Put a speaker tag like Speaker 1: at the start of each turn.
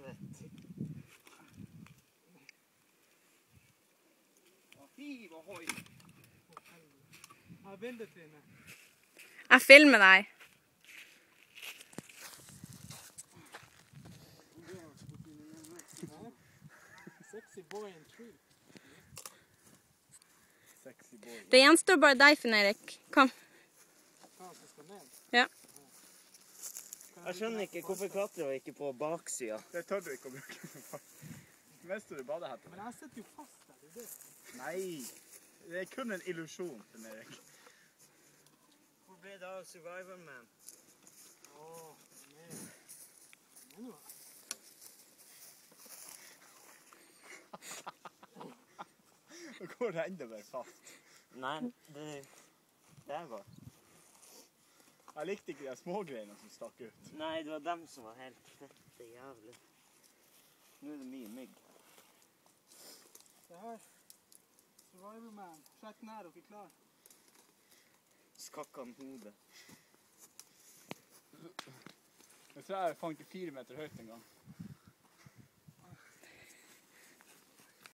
Speaker 1: helvete. Hiv og hoi.
Speaker 2: Jeg bilder, Trine.
Speaker 3: Jeg filmer deg.
Speaker 2: Sexy boy in tree.
Speaker 1: Sexy boy.
Speaker 3: Det gjenstår bare deg, Finn Erik. Kom.
Speaker 2: Ja, så skal ned.
Speaker 3: Ja.
Speaker 1: Jeg skjønner ikke hvorfor klatrer vi ikke på baksida.
Speaker 4: Det tør du ikke å bruke. Mister du badehette?
Speaker 2: Men jeg sitter jo fast der, det er det.
Speaker 4: Nei, det er kun en illusjon, Finn Erik.
Speaker 1: Hvor ble det av Survivor Man?
Speaker 2: Åh, nei. Men nå.
Speaker 4: Nå går det enda mer fast.
Speaker 1: Nei, det der var.
Speaker 4: Jeg likte ikke de smågreiene som stakk ut.
Speaker 1: Nei, det var dem som var helt fette jævlig. Nå er det mye mygg.
Speaker 2: Det her. Survivor Man. Sjekk nær, dere klar.
Speaker 1: Skakk han hodet.
Speaker 4: Jeg tror jeg fant ikke 4 meter høyt en gang.